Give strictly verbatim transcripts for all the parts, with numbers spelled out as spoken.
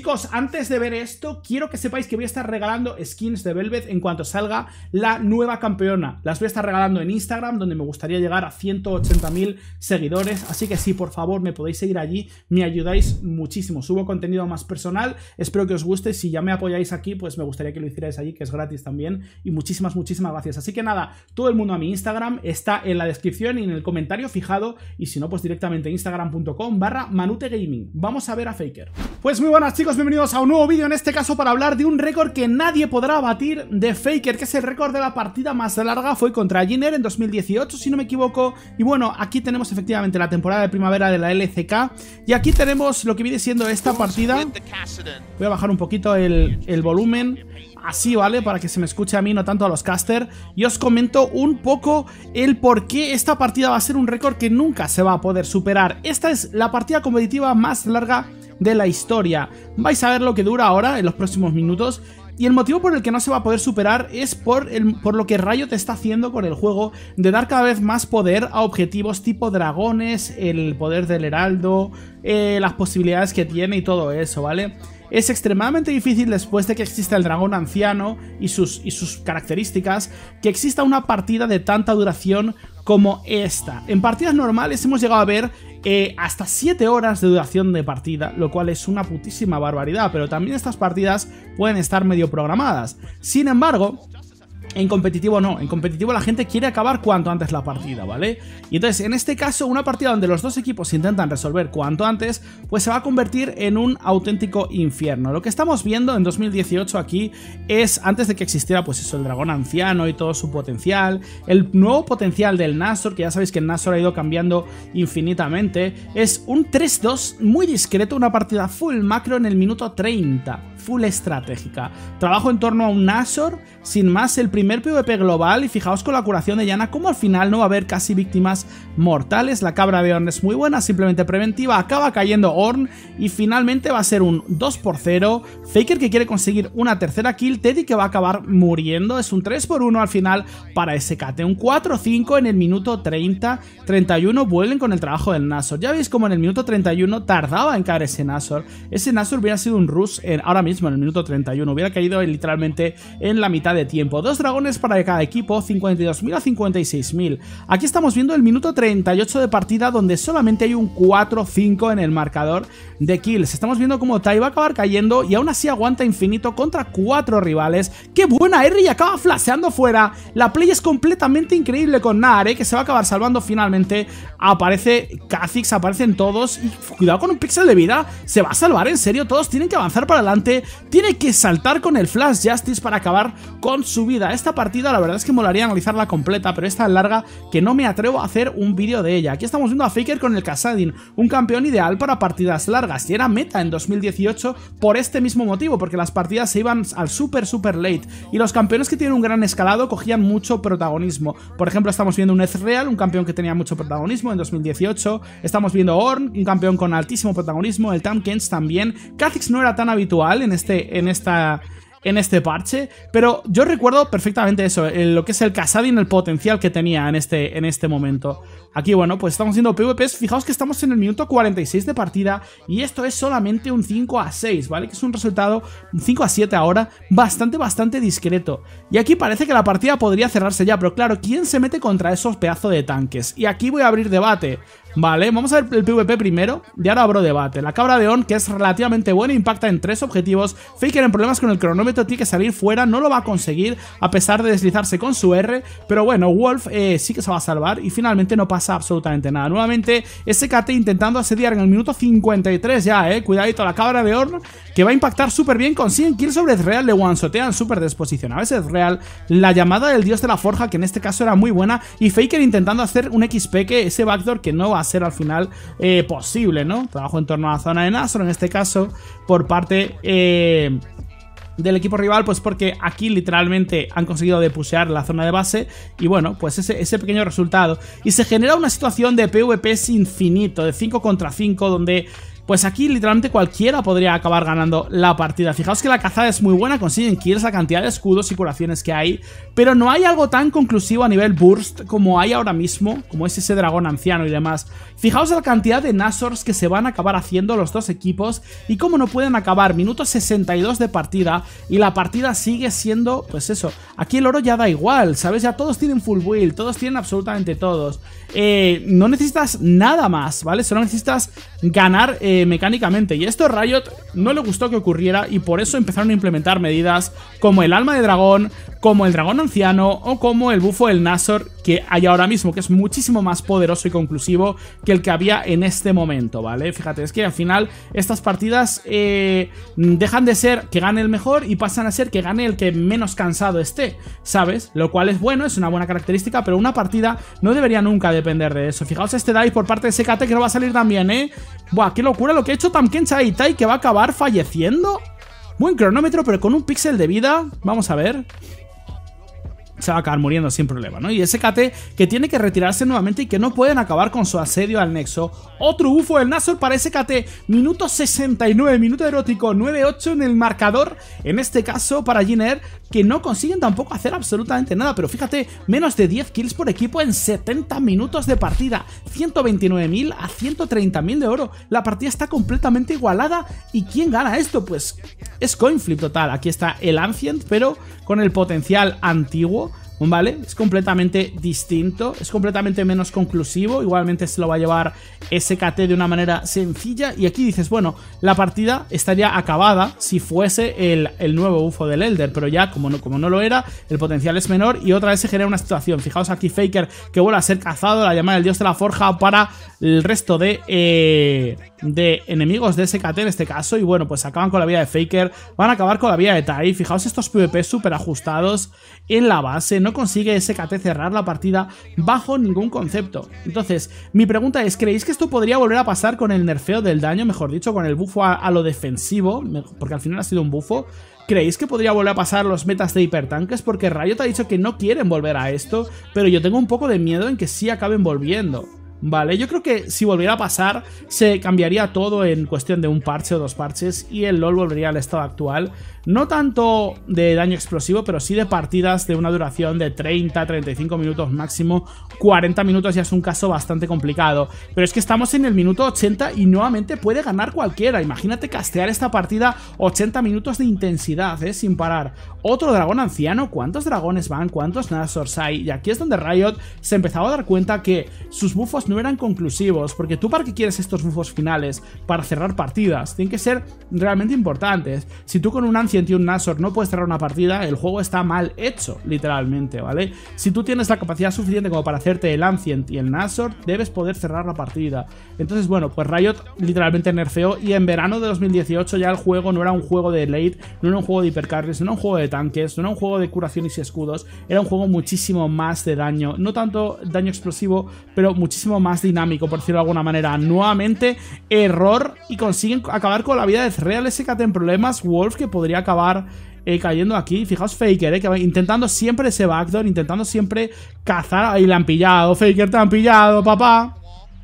chicos, antes de ver esto, quiero que sepáis que voy a estar regalando skins de Velvet en cuanto salga la nueva campeona. Las voy a estar regalando en Instagram, donde me gustaría llegar a ciento ochenta mil seguidores. Así que sí, por favor, me podéis seguir allí, me ayudáis muchísimo. Subo contenido más personal, espero que os guste. Si ya me apoyáis aquí, pues me gustaría que lo hicierais allí, que es gratis también. Y muchísimas, muchísimas gracias. Así que nada, todo el mundo a mi Instagram, está en la descripción y en el comentario fijado. Y si no, pues directamente instagram punto com barra manutegaming. Vamos a ver a Faker. Pues muy buenas chicos, bienvenidos a un nuevo vídeo, en este caso para hablar de un récord que nadie podrá batir de Faker, que es el récord de la partida más larga. Fue contra Jiner en dos mil dieciocho, si no me equivoco. Y bueno, aquí tenemos efectivamente la temporada de primavera de la L C K. Y aquí tenemos lo que viene siendo esta partida. Voy a bajar un poquito el, el volumen, así, ¿vale? Para que se me escuche a mí, no tanto a los caster. Y os comento un poco el por qué esta partida va a ser un récord que nunca se va a poder superar. Esta es la partida competitiva más larga de la historia. Vais a ver lo que dura ahora, en los próximos minutos. Y el motivo por el que no se va a poder superar es por, el, por lo que Riot está haciendo con el juego, de dar cada vez más poder a objetivos tipo dragones, el poder del heraldo, eh, las posibilidades que tiene y todo eso, ¿vale? Es extremadamente difícil, después de que exista el dragón anciano y sus, y sus características, que exista una partida de tanta duración como esta. En partidas normales hemos llegado a ver eh, hasta siete horas de duración de partida, lo cual es una putísima barbaridad, pero también estas partidas pueden estar medio programadas. Sin embargo, en competitivo no, en competitivo la gente quiere acabar cuanto antes la partida, ¿vale? Y entonces, en este caso, una partida donde los dos equipos intentan resolver cuanto antes, pues se va a convertir en un auténtico infierno. Lo que estamos viendo en dos mil dieciocho aquí es, antes de que existiera, pues eso, el dragón anciano y todo su potencial, el nuevo potencial del Nashor, que ya sabéis que el Nashor ha ido cambiando infinitamente, es un tres dos muy discreto, una partida full macro en el minuto treinta, full estratégica. Trabajo en torno a un Nashor, sin más, el primer PvP global, y fijaos con la curación de Yana como al final no va a haber casi víctimas mortales. La cabra de Ornn es muy buena, simplemente preventiva, acaba cayendo Ornn y finalmente va a ser un dos por cero. Faker que quiere conseguir una tercera kill, Teddy que va a acabar muriendo, es un tres por uno al final para S K T, un cuatro cinco en el minuto treinta, treinta y uno, vuelven con el trabajo del Nashor. Ya veis como en el minuto treinta y uno tardaba en caer ese Nashor, ese Nashor hubiera sido un rush en, ahora mismo en el minuto treinta y uno, hubiera caído literalmente en la mitad de tiempo. Dos dragones para cada equipo, cincuenta y dos mil a cincuenta y seis mil. Aquí estamos viendo el minuto treinta y ocho de partida, donde solamente hay un cuatro cinco en el marcador de kills. Estamos viendo como Tai va a acabar cayendo y aún así aguanta infinito contra cuatro rivales. ¡Qué buena R! Y acaba flasheando fuera. La play es completamente increíble con Nare, que se va a acabar salvando finalmente. Aparece Kha'Zix, aparecen todos. Y cuidado con un pixel de vida. Se va a salvar, en serio. Todos tienen que avanzar para adelante. Tiene que saltar con el Flash Justice para acabar con su vida. Esta partida la verdad es que molaría analizarla completa, pero es tan larga que no me atrevo a hacer un vídeo de ella. Aquí estamos viendo a Faker con el Kassadin, un campeón ideal para partidas largas, y era meta en dos mil dieciocho por este mismo motivo, porque las partidas se iban al super super late y los campeones que tienen un gran escalado cogían mucho protagonismo. Por ejemplo, estamos viendo un Ezreal, un campeón que tenía mucho protagonismo en dos mil dieciocho, estamos viendo Ornn, un campeón con altísimo protagonismo, el Tahm Kench también. Kha'Zix no era tan habitual en este en esta en este parche, pero yo recuerdo perfectamente eso, lo que es el Kassadin, el potencial que tenía en este, en este momento. Aquí, bueno, pues estamos viendo PvPs, fijaos que estamos en el minuto cuarenta y seis de partida y esto es solamente un cinco a seis, ¿vale? Que es un resultado, un cinco a siete ahora, bastante, bastante discreto. Y aquí parece que la partida podría cerrarse ya, pero claro, ¿quién se mete contra esos pedazos de tanques? Y aquí voy a abrir debate. Vale, vamos a ver el PvP primero y ahora abro debate. La cabra de Ornn, que es relativamente buena, impacta en tres objetivos. Faker en problemas con el cronómetro, tiene que salir fuera, no lo va a conseguir a pesar de deslizarse con su R, pero bueno, Wolf eh, sí que se va a salvar y finalmente no pasa absolutamente nada. Nuevamente S K T intentando asediar en el minuto cincuenta y tres ya, eh, cuidadito, la cabra de Ornn que va a impactar súper bien, consiguen kill sobre Ezreal, le one-shotean súper desposicionado. Es Ezreal, la llamada del dios de la forja, que en este caso era muy buena, y Faker intentando hacer un X P, que ese backdoor que no va a ser al final eh, posible, ¿no? Trabajo en torno a la zona de Nashor, en este caso, por parte eh, del equipo rival, pues porque aquí literalmente han conseguido depusear la zona de base y bueno, pues ese, ese pequeño resultado. Y se genera una situación de PvPs infinito, de cinco contra cinco, donde pues aquí literalmente cualquiera podría acabar ganando la partida. Fijaos que la cazada es muy buena, consiguen kills, la cantidad de escudos y curaciones que hay, pero no hay algo tan conclusivo a nivel burst como hay ahora mismo, como es ese dragón anciano y demás. Fijaos la cantidad de Nashors que se van a acabar haciendo los dos equipos y cómo no pueden acabar. Minuto sesenta y dos de partida y la partida sigue siendo, pues eso, aquí el oro ya da igual, ¿sabes? Ya todos tienen full build, todos tienen absolutamente todos. Eh, no necesitas nada más, ¿vale? Solo necesitas ganar eh, mecánicamente. Y esto a Riot no le gustó que ocurriera y por eso empezaron a implementar medidas como el alma de dragón, como el dragón anciano o como el bufo del Nashor que hay ahora mismo, que es muchísimo más poderoso y conclusivo que el que había en este momento, ¿vale? Fíjate, es que al final estas partidas eh, dejan de ser que gane el mejor y pasan a ser que gane el que menos cansado esté, ¿sabes? Lo cual es bueno, es una buena característica, pero una partida no debería nunca depender de eso. Fijaos este dive por parte de S K T que no va a salir también, ¿eh? Buah, qué locura lo que ha hecho Tamkencha y Tai, que va a acabar falleciendo. Buen cronómetro, pero con un píxel de vida. Vamos a ver. Se va a acabar muriendo sin problema, ¿no? Y S K T que tiene que retirarse nuevamente y que no pueden acabar con su asedio al Nexo. Otro bufo del Nashor para S K T. Minuto sesenta y nueve, minuto erótico, nueve ocho en el marcador. En este caso para Jin Air, que no consiguen tampoco hacer absolutamente nada. Pero fíjate, menos de diez kills por equipo en setenta minutos de partida. ciento veintinueve mil a ciento treinta mil de oro. La partida está completamente igualada. ¿Y quién gana esto? Pues es coin flip total. Aquí está el Ancient, pero con el potencial antiguo, ¿vale? Es completamente distinto, es completamente menos conclusivo. Igualmente se lo va a llevar S K T de una manera sencilla. Y aquí dices, bueno, la partida estaría acabada si fuese el, el nuevo bufo del Elder, pero ya como no, como no lo era, el potencial es menor y otra vez se genera una situación. Fijaos aquí Faker que vuelve a ser cazado, la llamada del dios de la forja para el resto de... Eh, de enemigos de S K T en este caso. Y bueno, pues acaban con la vida de Faker, van a acabar con la vida de Tai. Fijaos estos PvP súper ajustados en la base. No consigue S K T cerrar la partida bajo ningún concepto. Entonces, mi pregunta es, ¿creéis que esto podría volver a pasar con el nerfeo del daño? Mejor dicho, con el bufo a, a lo defensivo, porque al final ha sido un bufo. ¿Creéis que podría volver a pasar los metas de hipertanques? Porque Riot ha dicho que no quieren volver a esto, pero yo tengo un poco de miedo en que sí acaben volviendo. Vale, yo creo que si volviera a pasar se cambiaría todo en cuestión de un parche o dos parches y el LoL volvería al estado actual. No tanto de daño explosivo, pero sí de partidas de una duración de treinta, treinta y cinco minutos máximo. cuarenta minutos ya es un caso bastante complicado. Pero es que estamos en el minuto ochenta y nuevamente puede ganar cualquiera. Imagínate castear esta partida ochenta minutos de intensidad, ¿eh? Sin parar. Otro dragón anciano. ¿Cuántos dragones van? ¿Cuántos Nashors hay? Y aquí es donde Riot se empezaba a dar cuenta que sus bufos no eran conclusivos. Porque tú, ¿para qué quieres estos bufos finales? Para cerrar partidas. Tienen que ser realmente importantes. Si tú con un Ancient y un Nashor no puedes cerrar una partida, el juego está mal hecho, literalmente, ¿vale? Si tú tienes la capacidad suficiente como para hacerte el Ancient y el Nashor, debes poder cerrar la partida. Entonces, bueno, pues Riot literalmente nerfeó y en verano de dos mil dieciocho ya el juego no era un juego de late, no era un juego de hipercarries, no era un juego de tanques, no era un juego de curaciones y escudos, era un juego muchísimo más de daño, no tanto daño explosivo, pero muchísimo más dinámico, por decirlo de alguna manera. Nuevamente, error y consiguen acabar con la vida de Real S K T en problemas. Wolf que podría acabar eh, cayendo aquí. Fijaos Faker, eh, que va intentando siempre ese backdoor, intentando siempre cazar. Ahí le han pillado, Faker, te han pillado, papá.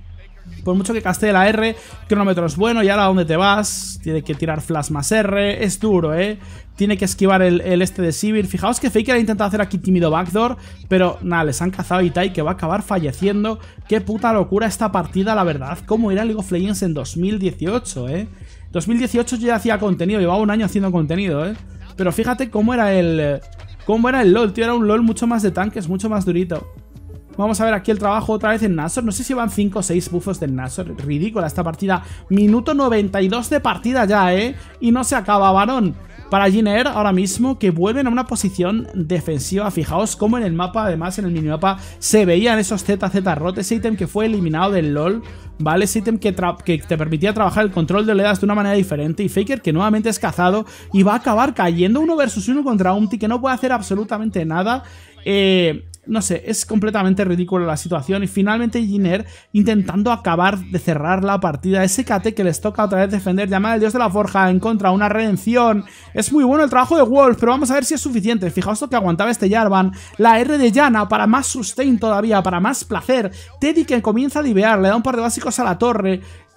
Por mucho que castee la R, cronómetro es bueno. Y ahora, ¿dónde te vas? Tiene que tirar flash más R. Es duro, ¿eh? Tiene que esquivar el, el este de Sivir. Fijaos que Faker ha intentado hacer aquí tímido backdoor, pero nada, les han cazado y Tai que va a acabar falleciendo. Qué puta locura esta partida, la verdad. Cómo era League of Legends en dos mil dieciocho, ¿eh? dos mil dieciocho yo ya hacía contenido, llevaba un año haciendo contenido, ¿eh? Pero fíjate cómo era el... Cómo era el LoL, tío. Era un LoL mucho más de tanques, mucho más durito. Vamos a ver aquí el trabajo otra vez en Nashor. No sé si van cinco o seis bufos del Nashor. Ridícula esta partida. Minuto noventa y dos de partida ya, ¿eh? Y no se acaba, varón. Para Jin Air ahora mismo, que vuelven a una posición defensiva. Fijaos cómo en el mapa, además en el minimapa, se veían esos Z Z rot. Ese ítem que fue eliminado del LoL, ¿vale? Ese ítem que, que te permitía trabajar el control de oleadas de una manera diferente. Y Faker que nuevamente es cazado y va a acabar cayendo uno versus uno contra Umti, que no puede hacer absolutamente nada. Eh... No sé, es completamente ridícula la situación. Y finalmente Jin Air intentando acabar de cerrar la partida. S K T que les toca otra vez defender. Llamada del dios de la forja en contra. Una redención. Es muy bueno el trabajo de Wolf, pero vamos a ver si es suficiente. Fijaos lo que aguantaba este Jarvan. La R de Yana para más sustain todavía, para más placer. Teddy que comienza a divear. Le da un par de básicos a la torre.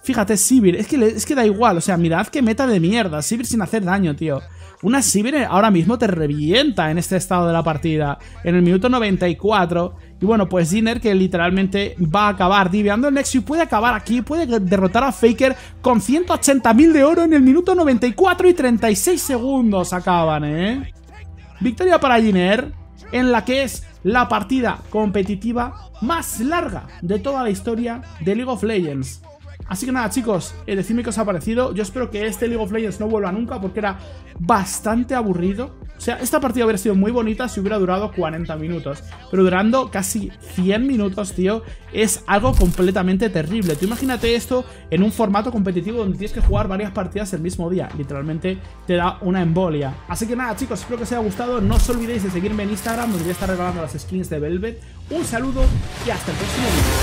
Fíjate, Sivir, es que, le, es que da igual, o sea, mirad qué meta de mierda, Sivir sin hacer daño, tío. Una Sivir ahora mismo te revienta en este estado de la partida, en el minuto noventa y cuatro. Y bueno, pues Jhinner que literalmente va a acabar diveando el Nexus y puede acabar aquí, puede derrotar a Faker con ciento ochenta mil de oro en el minuto noventa y cuatro y treinta y seis segundos acaban, ¿eh? Victoria para Jhinner, en la que es la partida competitiva más larga de toda la historia de League of Legends. Así que nada, chicos, eh, decidme qué os ha parecido. Yo espero que este League of Legends no vuelva nunca porque era bastante aburrido. O sea, esta partida hubiera sido muy bonita si hubiera durado cuarenta minutos. Pero durando casi cien minutos, tío, es algo completamente terrible. Tú imagínate esto en un formato competitivo donde tienes que jugar varias partidas el mismo día. Literalmente te da una embolia. Así que nada, chicos, espero que os haya gustado. No os olvidéis de seguirme en Instagram, donde voy a estar regalando las skins de Velvet. Un saludo y hasta el próximo vídeo.